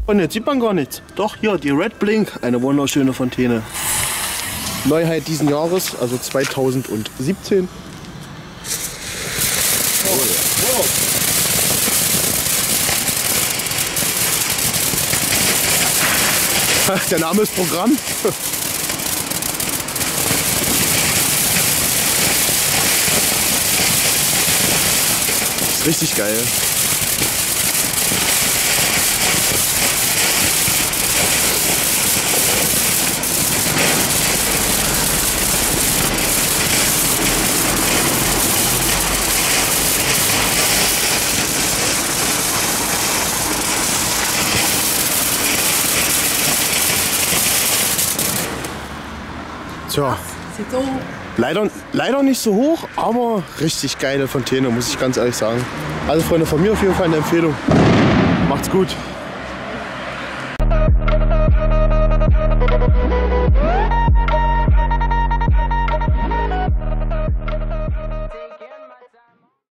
Und jetzt sieht man gar nichts. Doch, hier, die Red Blink, eine wunderschöne Fontäne. Neuheit diesen Jahres, also 2017. Der Name ist Programm. Das ist richtig geil. Tja, leider nicht so hoch, aber richtig geile Fontäne, muss ich ganz ehrlich sagen. Also Freunde, von mir auf jeden Fall eine Empfehlung. Macht's gut.